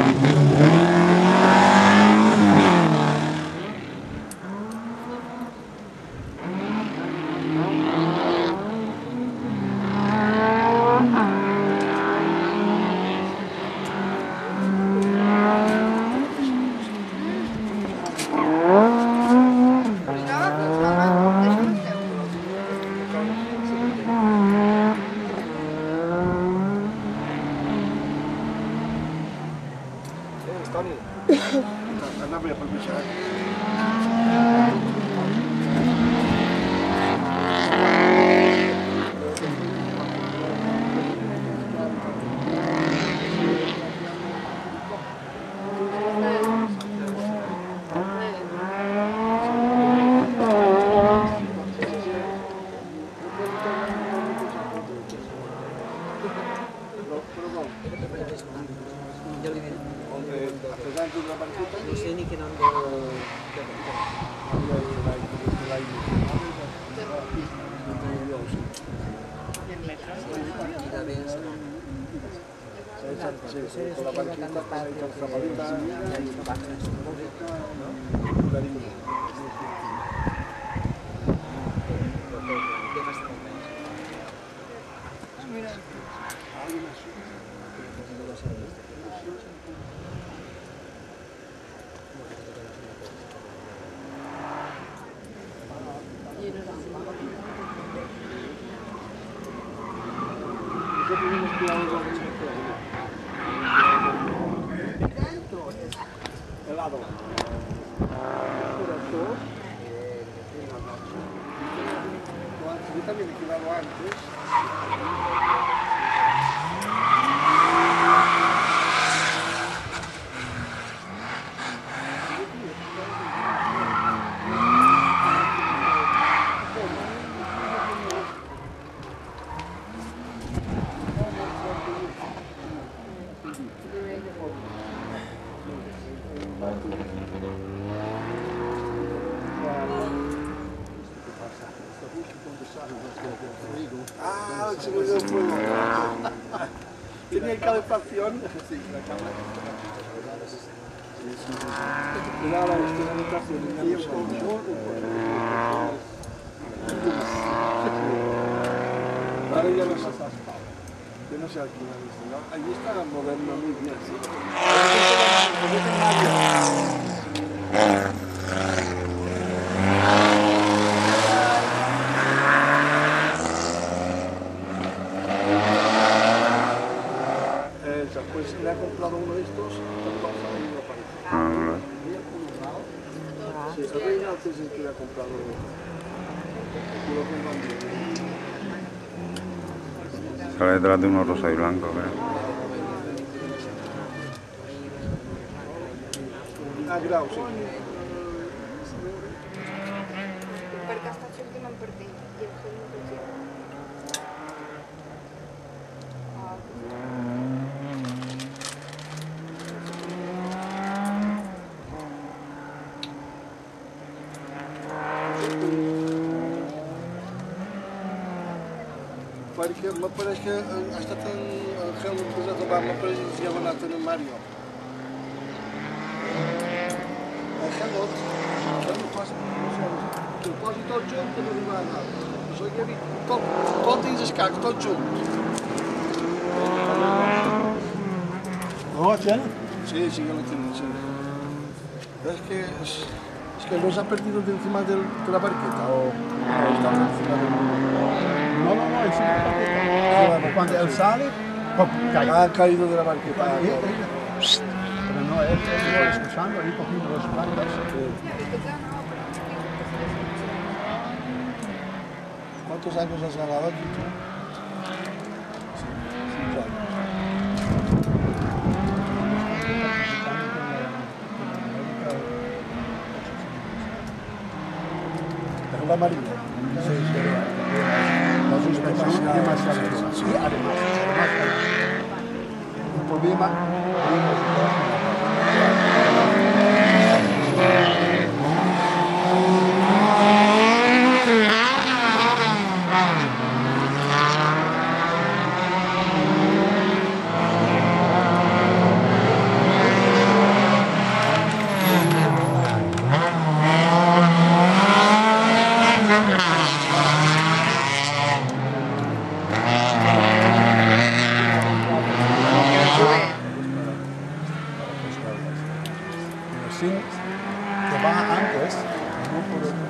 Anava a aprovechar. No sé ni qué nombre. Con la banquita, helado. Yo también he quedado antes. Ah, se me dio fuego. Tenía calefacción. Sí, la cámara. Cuidado, esto es la habitación. Tenía un colchón. Ahora ya no se está. Yo no sé aquí la vista, ¿no? Allí está la moderna muy bien, ¿sí? Pues le ha comprado uno de estos, y no aparece. Sí, el Reynolds es el que le ha comprado. Yo lo tengo aquí. Sale detrás de uno rosa y blanco, creo. Ah, grau, sí. Per aquesta acció no em perdé. I el film no perdé. Perquè m'apareix que ha estat en el Helmut posat a bar, m'apareix que s'hi ha anat en Mario. El Helmut que el posi tot junt i no arriba a anar. Això hi havia tot dins el cac, tot junt. No, ¿tiene? Sí, sí, yo lo tengo, sí. Es que los ha perdido de encima de la barqueta o está por encima del... No, es simplemente cuando él sale, cae. Ha caído de la barqueta. Pero no, él iba escuchando ahí cogiendo los plantas. ¿Cuántos años has ganado aquí tú? Sí, 5 años. ¿Pero la marina? Sí, la suspensión demasiado. Sí, además hay un problema. Sí, que va antes, no por el